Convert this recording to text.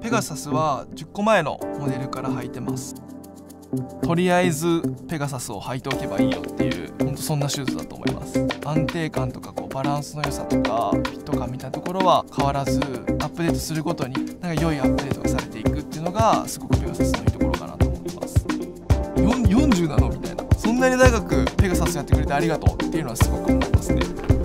ペガサスは10個前のモデルから履いてます。とりあえずペガサスを履いておけばいいよっていう、ほんとそんなシューズだと思います。安定感とかバランスの良さとかフィット感みたいなところは変わらず、アップデートするごとに良いアップデートがされていくっていうのがすごくペガサスのいいところかなと思ってます。40なのみたいな、そんなに長くペガサスやってくれてありがとうっていうのはすごく思いますね。